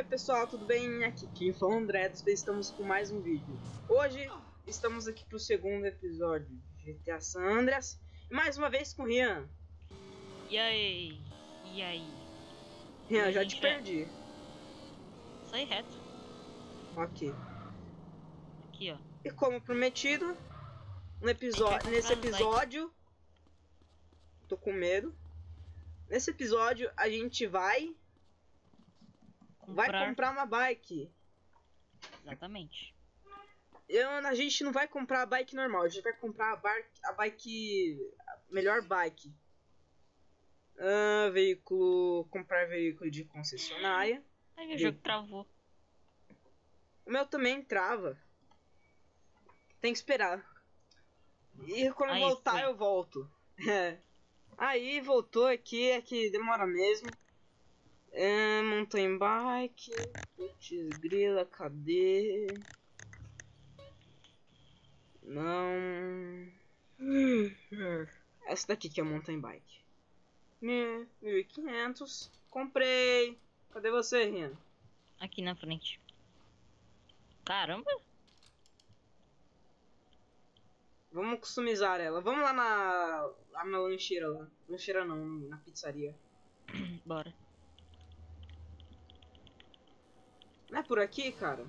Oi pessoal, tudo bem? Aqui quem fala é o André, estamos com mais um vídeo. Hoje estamos aqui pro segundo episódio de GTA San Andreas. E mais uma vez com o Rian. E aí? E aí? Rian, já te perdi. Sai reto. Ok. Aqui, ó. E como prometido, nesse episódio... Tô com medo. Nesse episódio a gente vai comprar uma bike. Exatamente. A gente não vai comprar a bike normal, a gente vai comprar a melhor bike. Comprar veículo de concessionária. Aí o jogo travou. O meu também trava. Tem que esperar. E quando voltar eu volto. Aí voltou aqui, é que demora mesmo. Mountain bike. Putz, grila, cadê? Não. Essa daqui que é a mountain bike. 1.500. Comprei. Cadê você, Rian? Aqui na frente. Caramba. Vamos customizar ela. Vamos lá na lancheira lá. Lancheira não, na pizzaria. Bora. Não é por aqui, cara?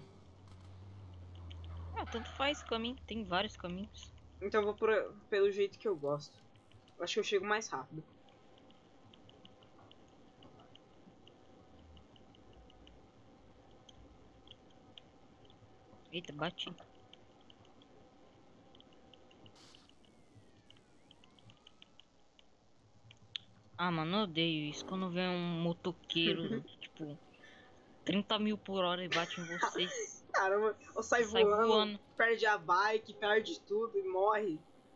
Ah, tanto faz caminho. Tem vários caminhos. Então eu vou pelo jeito que eu gosto. Eu acho que eu chego mais rápido. Eita, bati. Ah, mano, eu odeio isso. Quando vem um motoqueiro, tipo, 30 mil por hora e bate em vocês. Caramba, eu saio voando, perde a bike, perde tudo e morre.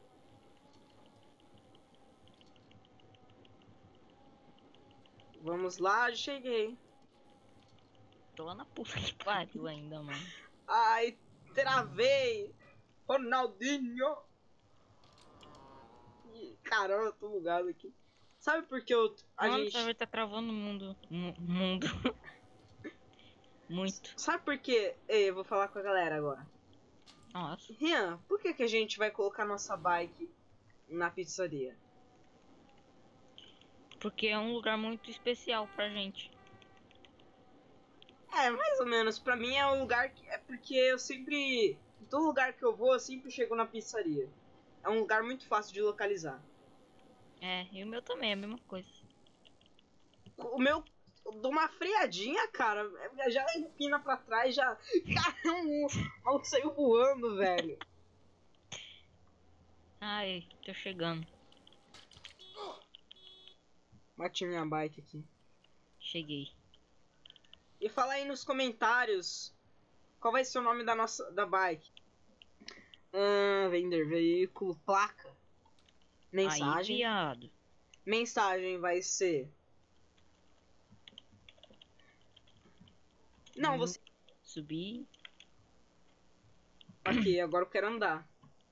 Vamos lá, cheguei. Tô lá na puta que pariu ainda, mano. Ai, travei! Ronaldinho! Caramba, eu tô bugado aqui. Sabe por que a gente... Você vai estar travando o mundo. Mundo. Muito. Sabe por que... Ei, eu vou falar com a galera agora. Nossa. Rian, por que a gente vai colocar nossa bike na pizzaria? Porque é um lugar muito especial pra gente. É, mais ou menos. Pra mim é um lugar que... É porque eu sempre... Em todo lugar que eu vou, eu sempre chego na pizzaria. É um lugar muito fácil de localizar. É, e o meu também é a mesma coisa. O meu... Eu dou uma freadinha, cara. Já empina pra trás, já... Caramba, o maluco saiu voando, velho. Ai, tô chegando. Bati minha bike aqui. Cheguei. E fala aí nos comentários qual vai ser o nome da bike. Vender veículo, placa. Mensagem. Aí, viado. Mensagem vai ser... Não, você... Subir. Aqui, agora eu quero andar.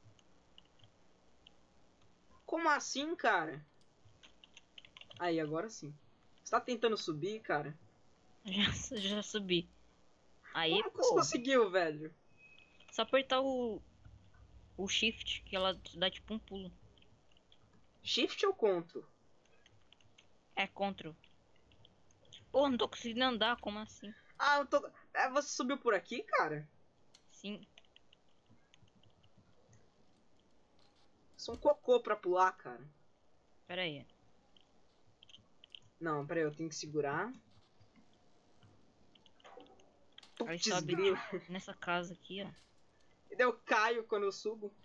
Como assim, cara? Aí, agora sim. Você tá tentando subir, cara? Já subi. Aí, Como que você conseguiu, velho? só apertar o shift, que ela dá tipo um pulo. Shift ou Ctrl? É Ctrl. Pô, não tô conseguindo andar, como assim? Ah, eu tô... você subiu por aqui, cara? Sim. Sou um cocô pra pular, cara. Pera aí. Não, pera aí, eu tenho que segurar. Aí Putz, sobe grilo. tipo, nessa casa aqui, ó. E daí eu caio quando eu subo.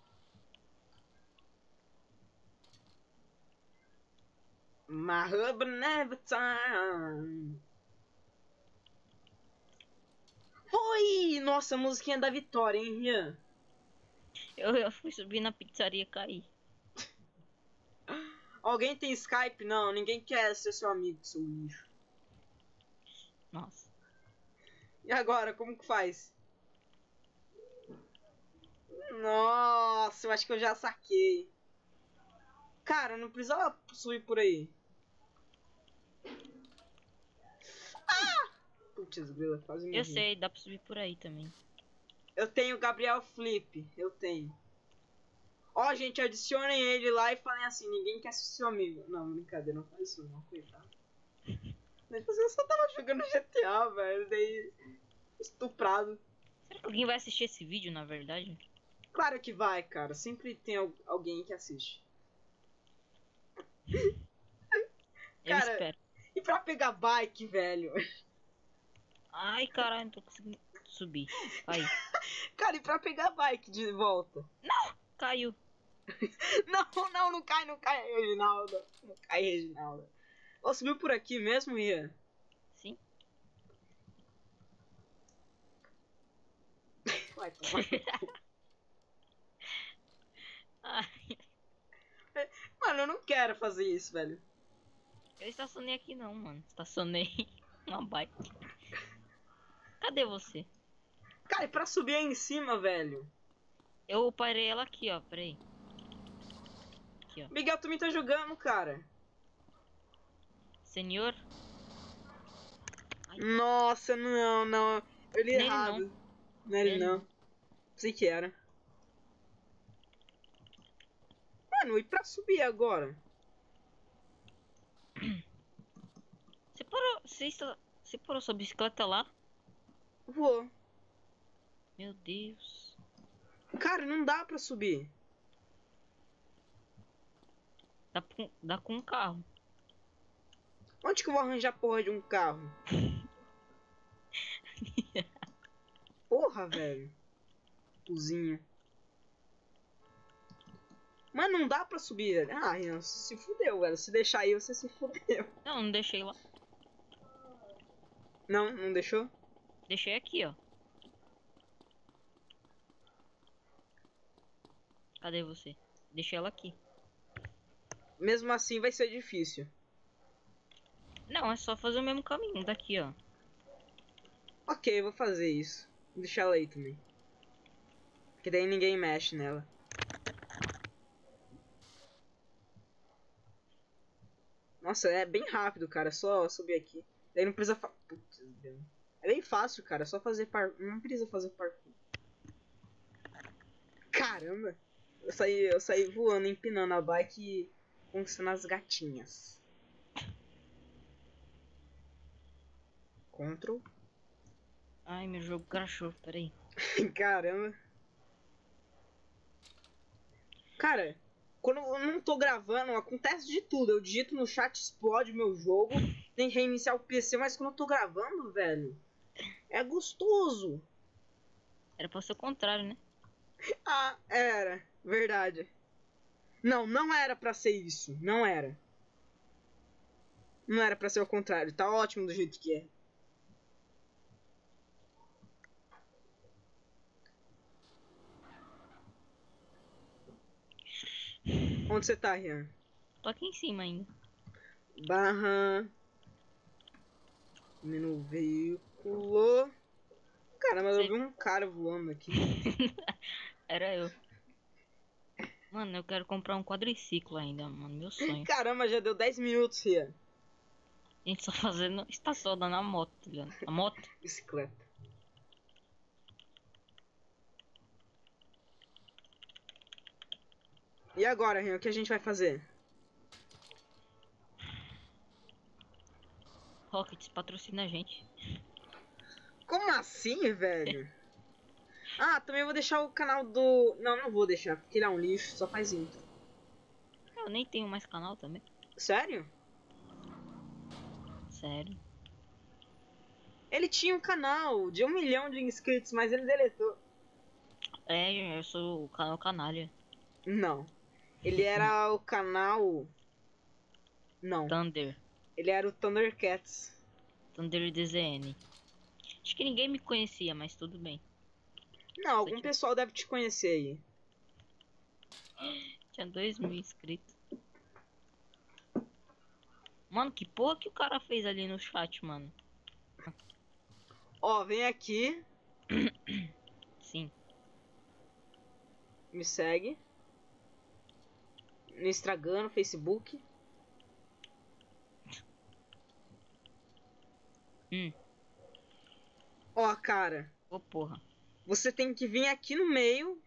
My hub never time. Foi! Nossa, a musiquinha da vitória, hein, Rian? Eu fui subir na pizzaria e caí. Alguém tem Skype? Não, ninguém quer ser seu amigo, seu lixo. Nossa. E agora, como que faz? Nossa, eu acho que eu já saquei. Cara, não precisava subir por aí. Ah! Putz, grila, quase morri. Eu sei, dá pra subir por aí também. Eu tenho o Gabriel Flip, eu tenho. Ó, gente, adicionem ele lá e falem assim, ninguém quer ser seu amigo. Não, brincadeira, não faz isso não, coitado. Mas você só tava jogando GTA, velho, daí estuprado. Será que alguém vai assistir esse vídeo, na verdade? Claro que vai, cara, sempre tem alguém que assiste. Eu Cara, espero. e pra pegar bike, velho? Ai, caralho, não tô conseguindo subir. Caiu. Cara, e pra pegar bike de volta? Caiu. Não cai, Reginaldo. Não cai, Reginaldo. Ó, subiu por aqui mesmo, Ian? Sim. Vai tomar. Ai, Mano, eu não quero fazer isso, velho. eu estacionei aqui não, mano. Estacionei uma bike. Cadê você? Cara, e pra subir aí em cima, velho? Eu parei ela aqui, ó. Peraí. Aqui, ó. Miguel também tá jogando, cara. Senhor? Ai, Nossa, não. Eu li Nele errado. Não é ele Nele não. Pensei que era. Mano, e pra subir agora? Você parou. Você parou sua bicicleta lá? Vou. Meu Deus. Cara, não dá pra subir. Dá com um carro. Onde que eu vou arranjar porra de um carro? Porra, velho. Cozinha. Mas não dá pra subir. Ah, Rian, você se fudeu, velho. Se deixar aí, você se fudeu. Não, não deixei lá. Não deixou? Deixei aqui, ó. Cadê você? Deixei ela aqui. Mesmo assim vai ser difícil. Não, é só fazer o mesmo caminho daqui, ó. Ok, eu vou fazer isso. Vou deixar ela aí também. Porque daí ninguém mexe nela. Nossa, é bem rápido, cara. É só subir aqui. Daí não precisa... Putz, Deus. É bem fácil, cara. É só fazer parkour. Não precisa fazer parkour. Caramba. Eu saí voando, empinando a bike e conquistando as gatinhas. Control. Ai, meu jogo crashou, peraí. Caramba. Cara, quando eu não tô gravando, acontece de tudo. Eu digito no chat, explode meu jogo. Tem que reiniciar o PC, mas quando eu tô gravando, velho, é gostoso. Era pra ser o contrário, né? Ah, era. Verdade. Não era pra ser isso. Não era. Não era pra ser o contrário. Tá ótimo do jeito que é. Onde você tá, Rian? Tô aqui em cima ainda. Barra. Menu veículo. Caramba, eu vi um cara voando aqui. Era eu. Mano, eu quero comprar um quadriciclo ainda, mano. Meu sonho. Caramba, já deu 10 minutos, Rian. A gente só fazendo estacionando a moto, tá ligado? A moto. Bicicleta. E agora, Rian, o que a gente vai fazer? Rockets patrocina a gente. Como assim, velho? Ah, também vou deixar o canal do... Não vou deixar, porque ele é um lixo, só faz intro. Eu nem tenho mais canal também. Sério? Sério. Ele tinha um canal de 1 milhão de inscritos, mas ele deletou. É, eu sou o canal canalha. Não. Ele era o canal... Não. Thunder. Ele era o Thundercats. Thunder DZN. Acho que ninguém me conhecia, mas tudo bem. Não, algum pessoal deve te conhecer aí. Tinha 2.000 inscritos. Mano, que porra que o cara fez ali no chat, mano? Ó, vem aqui, Sim. me segue. No Instagram, no Facebook. Ó, cara. Ô, porra. Você tem que vir aqui no meio.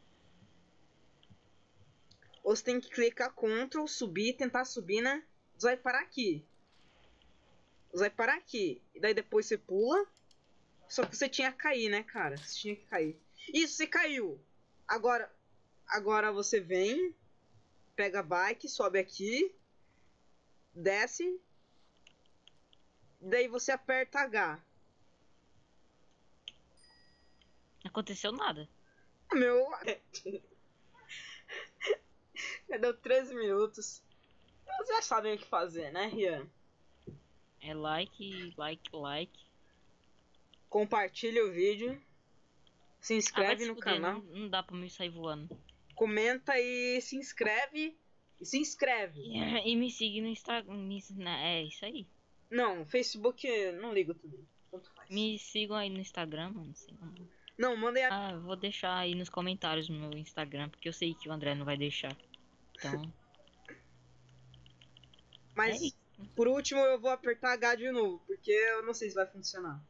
Ou você tem que clicar Ctrl, subir, tentar subir, né? Você vai parar aqui. Você vai parar aqui. E daí depois você pula. Só que você tinha que cair, né, cara? Você tinha que cair. Isso, você caiu. Agora você vem. Pega a bike, sobe aqui. Desce. Daí você aperta H. Não aconteceu nada. Meu... Já deu 13 minutos. Vocês já sabem o que fazer, né, Rian? É like. Compartilha o vídeo. Se inscreve no canal. Não dá pra me sair voando. Comenta e se inscreve. E se inscreve. E me siga no Instagram. É isso aí. Não, Facebook não ligo também. Tanto faz. Me sigam aí no Instagram, mano. Não, mandem a... Ah, eu vou deixar aí nos comentários no meu Instagram, porque eu sei que o André não vai deixar. Então. Mas, por último, eu vou apertar H de novo, porque eu não sei se vai funcionar.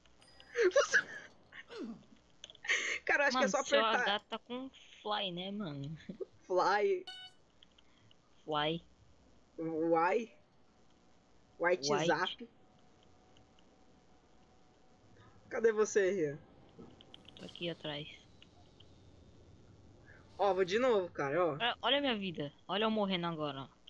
Cara, eu acho mano, que é só seu apertar. H tá com fly, né, mano? Fly. Fly. WhatsApp. Cadê você, Rian? Tô aqui atrás. Ó, vou de novo, cara, ó. Olha a minha vida. Olha eu morrendo agora, ó.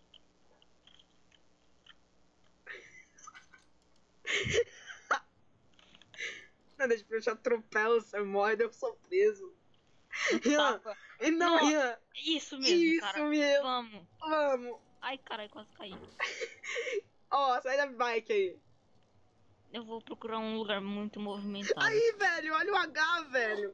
Não, deixa eu te atropelo, você morre, eu sou preso. Rian, não, Rian. Isso mesmo, isso cara. Mesmo. Vamos. Ai, caralho, quase caí. Ó, sai da bike aí. Eu vou procurar um lugar muito movimentado. Aí, velho, olha o H, velho.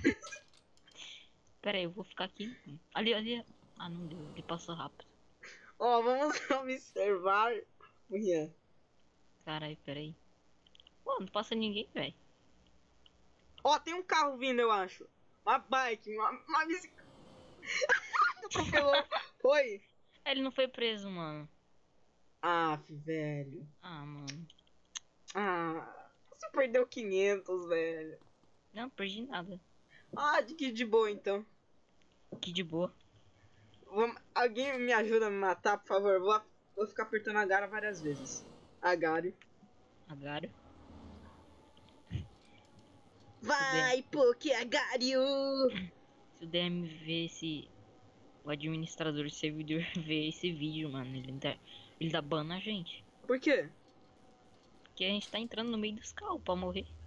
Pera aí, eu vou ficar aqui. Ali. Ah, não deu, ele passou rápido. Ó, vamos observar. Rian. Caralho, pera aí. Pô, não passa ninguém, velho. Ó, tem um carro vindo, eu acho. Uma bike, uma bicicleta. Atropelou. Foi? Ele não foi preso, mano. Ah, velho. Ah, mano. Ah, você perdeu 500, velho. Não, perdi nada. Ah, de boa, então. Que de boa. Alguém me ajuda a me matar, por favor? Vou ficar apertando a Gara várias vezes. Agário. Agário. Vai, Poké Agário! Se o DM ver esse... O administrador do servidor ver esse vídeo, mano, ele dá ban na gente. Por quê? Porque a gente tá entrando no meio dos carros pra morrer.